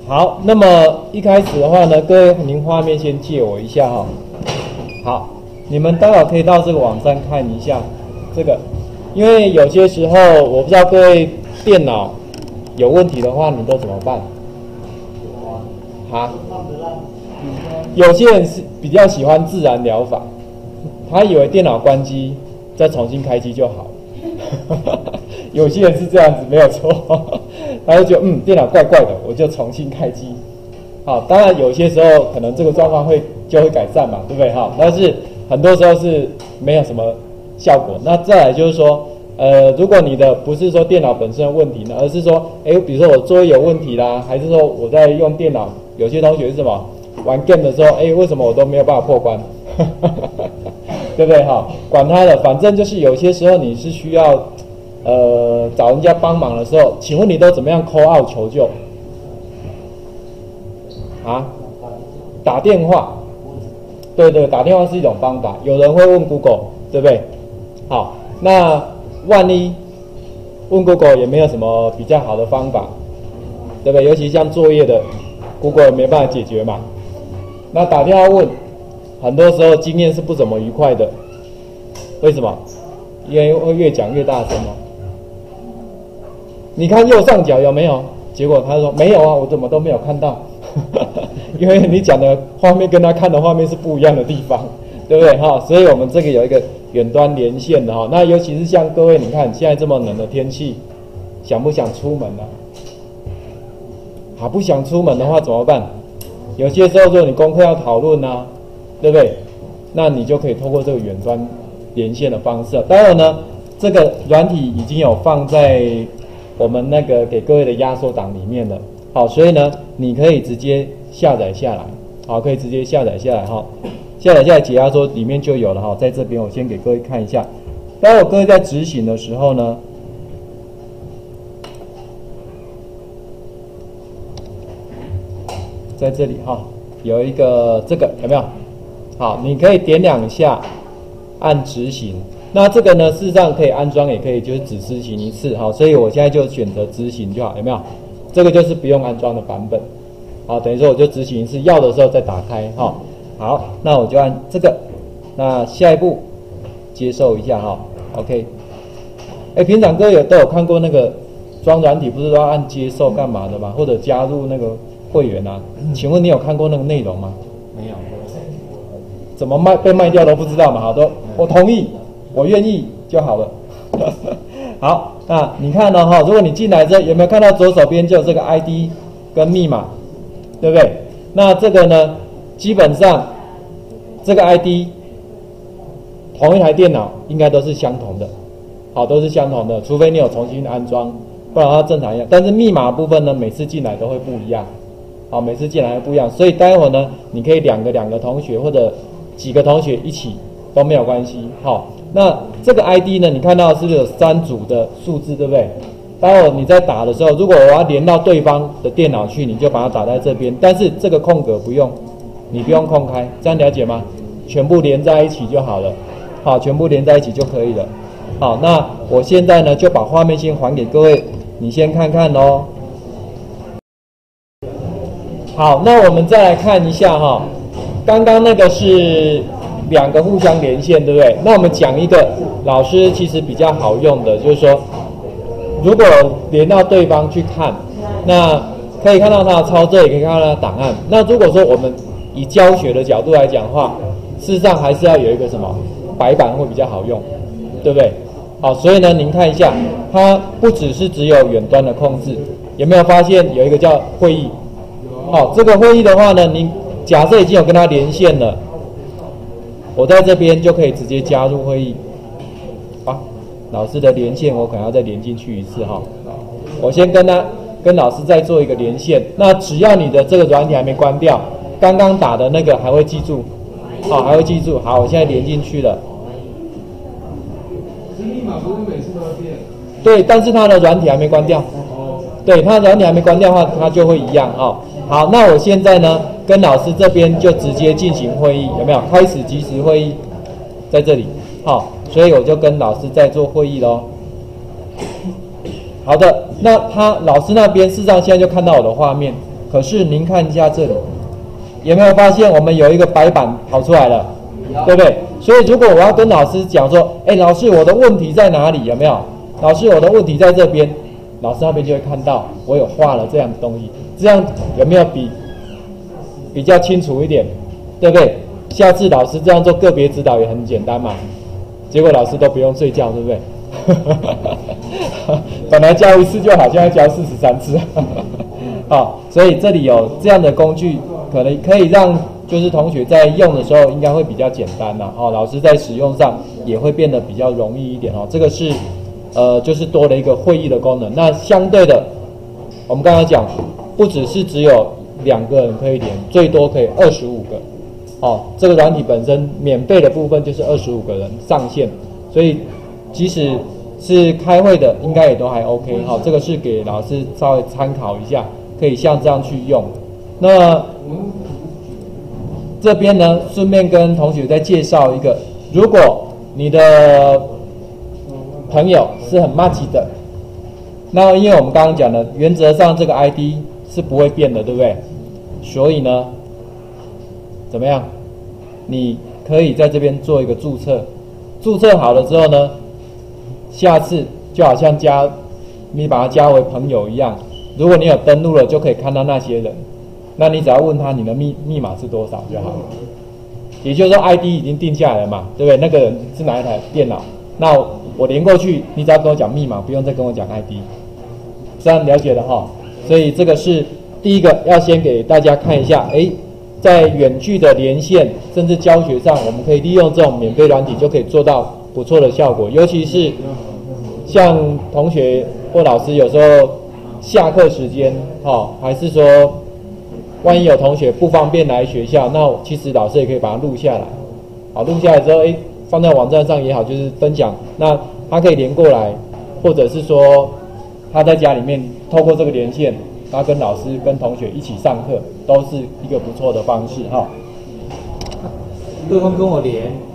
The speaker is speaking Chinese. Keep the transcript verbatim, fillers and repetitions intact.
好，那么一开始的话呢，各位您画面先借我一下哈。好，你们待会可以到这个网站看一下这个，因为有些时候我不知道各位电脑有问题的话，你都怎么办？啊？有些人是比较喜欢自然疗法，他以为电脑关机再重新开机就好了。有些人是这样子，没有错，他就觉得嗯电脑怪怪的，我就重新开机。好，当然有些时候可能这个状况会就会改善嘛，对不对？哈，但是很多时候是没有什么效果。那再来就是说，呃，如果你的不是说电脑本身的问题呢，而是说，哎，比如说我作业有问题啦，还是说我在用电脑，有些同学是什么玩 game 的时候，哎，为什么我都没有办法破关？对不对？哈，管他的，反正就是有些时候你是需要。呃，找人家帮忙的时候，请问你都怎么样 call out 求救？啊？打电话？对对，打电话是一种方法。有人会问 Google， 对不对？好，那万一问 Google 也没有什么比较好的方法，对不对？尤其像作业的 ，Google 也没办法解决嘛。那打电话问，很多时候经验是不怎么愉快的。为什么？因为会越讲越大声哦。你看右上角有没有？结果他说没有啊，我怎么都没有看到，因为你讲的画面跟他看的画面是不一样的地方，对不对哈？所以我们这个有一个远端连线的哈。那尤其是像各位，你看现在这么冷的天气，想不想出门呢、啊？好，不想出门的话怎么办？有些时候如果你功课要讨论啊，对不对？那你就可以透过这个远端连线的方式。当然呢，这个软体已经有放在我们那个给各位的压缩档里面了，好，所以呢，你可以直接下载下来，好，可以直接下载下来哈，下载下来解压缩里面就有了哈，在这边我先给各位看一下，待会各位在执行的时候呢，在这里哈，有一个这个有没有？好，你可以点两下，按执行。那这个呢，事实上可以安装，也可以就是只执行一次，好，所以我现在就选择执行就好，有没有？这个就是不用安装的版本，好，等于说我就执行一次，要的时候再打开，哈，好，那我就按这个，那下一步接受一下哈 ，OK， 哎，平常各位有都有看过那个装软体不是都要按接受干嘛的吗？或者加入那个会员啊？请问你有看过那个内容吗？ 没有， 怎么卖被卖掉都不知道嘛？好，都我同意。我愿意就好了。好，那你看呢哈？如果你进来之后，有没有看到左手边就有这个 I D 跟密码，对不对？那这个呢，基本上这个 I D 同一台电脑应该都是相同的，好，都是相同的，除非你有重新安装，不然它正常一样。但是密码部分呢，每次进来都会不一样，好，每次进来会不一样。所以待会儿呢，你可以两个两个同学或者几个同学一起都没有关系，好。那这个 I D 呢？你看到是不是有三组的数字，对不对？待会你在打的时候，如果我要连到对方的电脑去，你就把它打在这边。但是这个空格不用，你不用空开，这样了解吗？全部连在一起就好了。好，全部连在一起就可以了。好，那我现在呢就把画面先还给各位，你先看看咯。好，那我们再来看一下哈，刚刚那个是两个互相连线，对不对？那我们讲一个老师其实比较好用的，就是说，如果连到对方去看，那可以看到他的操作，也可以看到他的档案。那如果说我们以教学的角度来讲的话，事实上还是要有一个什么白板会比较好用，对不对？好，所以呢，您看一下，它不只是只有远端的控制，有没有发现有一个叫会议？好，这个会议的话呢，您假设已经有跟他连线了。我在这边就可以直接加入会议，啊，老师的连线我可能要再连进去一次哈。我先跟他跟老师再做一个连线，那只要你的这个软体还没关掉，刚刚打的那个还会记住，好，还会记住。好，我现在连进去了。 密码不是每次都要变？ 对，但是它的软体还没关掉。对，它的软体还没关掉的话，它就会一样哈。好，那我现在呢？跟老师这边就直接进行会议，有没有？开始即时会议，在这里，好，所以我就跟老师在做会议咯。好的，那他老师那边事实上现在就看到我的画面， 可是您看一下这里，有没有发现我们有一个白板跑出来了，对不对？所以如果我要跟老师讲说，哎，老师我的问题在哪里？有没有？老师我的问题在这边，老师那边就会看到我有画了这样的东西，这样有没有比比较清楚一点？对不对？下次老师这样做个别指导也很简单嘛，结果老师都不用睡觉，对不对？本来教一次就好，现在教四十三次。好，所以这里有这样的工具，可能可以让就是同学在用的时候应该会比较简单啦。哦，老师在使用上也会变得比较容易一点哦。这个是呃就是多了一个会议的功能。那相对的，我们刚刚讲，不只是只有两个人可以连，最多可以二十五个。哦，这个软体本身免费的部分就是二十五个人上限，所以即使是开会的，应该也都还 OK。好，这个是给老师稍微参考一下，可以像这样去用。那这边呢，顺便跟同学再介绍一个，如果你的朋友是很麻吉的，那因为我们刚刚讲的，原则上这个 I D 是不会变的，对不对？所以呢，怎么样？你可以在这边做一个注册，注册好了之后呢，下次就好像加你把他加为朋友一样，如果你有登录了，就可以看到那些人。那你只要问他你的密密码是多少就好了。也就是说 I D 已经定下来了嘛，对不对？那个人是哪一台电脑？那我连过去，你只要跟我讲密码，不用再跟我讲 I D。这样了解了哈。所以这个是第一个，要先给大家看一下，哎。在远距的连线，甚至教学上，我们可以利用这种免费软体，就可以做到不错的效果。尤其是像同学或老师有时候下课时间，哦，还是说万一有同学不方便来学校，那其实老师也可以把它录下来。好，录下来之后，哎，放在网站上也好，就是分享。那他可以连过来，或者是说他在家里面透过这个连线。他跟老师、跟同学一起上课，都是一个不错的方式哈。 对方跟我连。